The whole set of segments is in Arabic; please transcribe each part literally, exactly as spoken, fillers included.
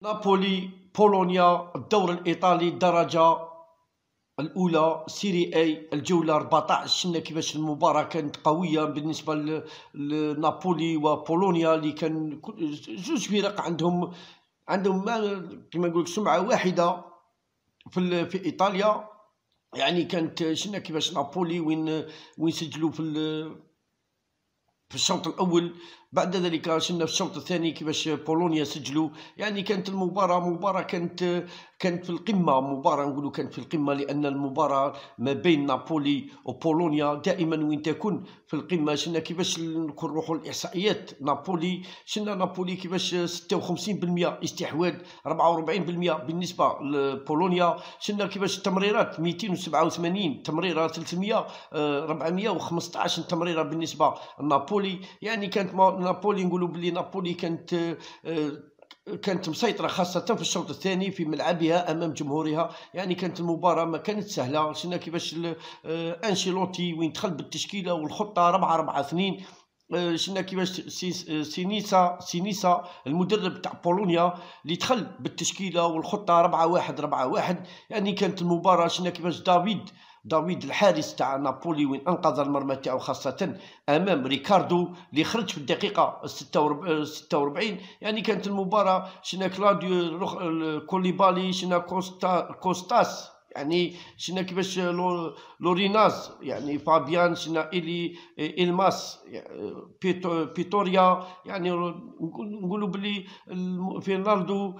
نابولي بولونيا الدور الإيطالي الدرجة الأولى سيري أي الجولة أربعطاش. شفنا كيفاش المباراة كانت قوية بالنسبة لنابولي وبولونيا اللي كان جوج فرق عندهم عندهم كما نقول سمعة واحدة في في إيطاليا. يعني كانت شفنا كيفاش نابولي وين وين سجلوا في في الشوط الاول، بعد ذلك شفنا في الشوط الثاني كيفاش بولونيا سجلوا. يعني كانت المباراه مباراه كانت كانت في القمه، مباراه نقولوا كانت في القمه، لان المباراه ما بين نابولي وبولونيا دائما وين تكون في القمه. شفنا كيفاش نروحوا الاحصائيات، نابولي شفنا نابولي كيفاش ستة وخمسين بالمئة استحواذ، أربعة وأربعين بالمئة بالنسبه لبولونيا. شفنا كيفاش التمريرات مئتين وسبعة وثمانين تمريره، ثلاثمئة أربعمئة وخمسطاش تمريره بالنسبه لنابولي. يعني كانت نابولي نقولوا بلي نابولي كانت كانت مسيطره، خاصه في الشوط الثاني في ملعبها امام جمهورها. يعني كانت المباراه ما كانت سهله. شفنا كيفاش انشيلوتي وين دخل بالتشكيله والخطه أربعة أربعة اثنين. شفنا كيفاش سينيسا سينيسا المدرب تاع بولونيا اللي دخل بالتشكيله والخطه أربعة واحد أربعة واحد. يعني كانت المباراه شفنا كيفاش دافيد دافيد الحارس تاع نابولي وين انقذ المرمى تاعو، خاصه امام ريكاردو اللي خرج في الدقيقه ستة وأربعين. يعني كانت المباراه شفنا كلاديو كوليبالي، شفنا كوستا كوستاس، يعني شفنا كيفاش لوريناز، يعني فابيان، شفنا إلي إلماس، بيتو بيتوريا. يعني نقولوا بلي فيرناندو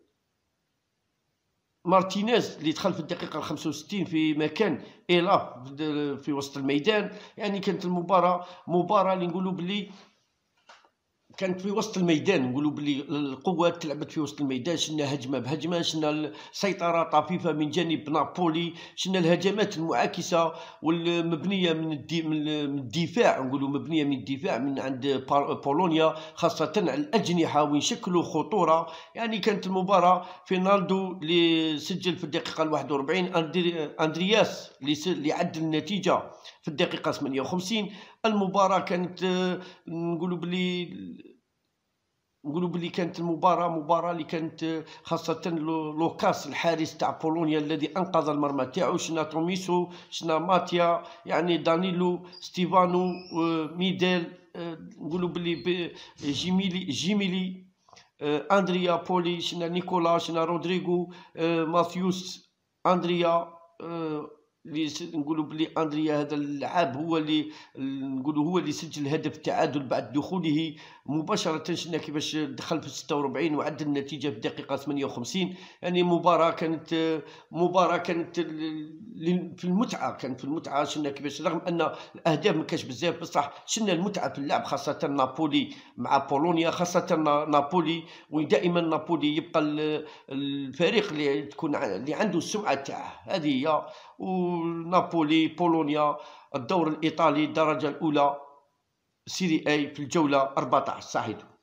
مارتينيز اللي دخل في الدقيقة الخمسة وستين في مكان إيلا في وسط الميدان. يعني كانت المباراة مباراة اللي نقولوا بلي كانت في وسط الميدان، نقولوا بلي القوات تلعبت في وسط الميدان. شفنا هجمه بهجمه، شفنا سيطره طفيفه من جانب نابولي، شفنا الهجمات المعاكسه والمبنيه من الدفاع، نقولوا مبنيه من الدفاع من عند بولونيا، خاصه على الاجنحه وين شكلوا خطوره. يعني كانت المباراه فيرناندو اللي سجل في الدقيقه الواحد وأربعين، اندرياس اللي عدل النتيجه في الدقيقه ثمانية وخمسين. المباراه كانت نقولوا بلي نقولوا بلي كانت المباراه مباراه اللي كانت خاصه لوكاس الحارس تاع بولونيا الذي انقذ المرمى تاعو. شنا توميسو، شنا ماتيا، يعني دانيلو، ستيفانو، ميديل، نقولوا بلي جيميلي جيميلي اندريا بولي، شنا نيكولا، شنا رودريغو، ماثيوس، اندريا، اللي نقولوا بلي اندريا هذا اللاعب هو اللي نقولوا هو اللي سجل هدف التعادل بعد دخوله مباشره. شفنا كيفاش دخل في ستة وأربعين وعدل النتيجه في الدقيقه ثمانية وخمسين. يعني مباراه كانت مباراه كانت في المتعه، كانت في المتعه. شفنا كيفاش رغم ان الاهداف ما كانش بزاف، بصح شفنا المتعه في اللعب، خاصه نابولي مع بولونيا، خاصه نابولي ودائما نابولي يبقى الفريق اللي تكون اللي عنده السمعه تاعه. هذه هي. ونابولي بولونيا الدور الإيطالي الدرجة الأولى سيري أي في الجولة أربعطاش. صحيح.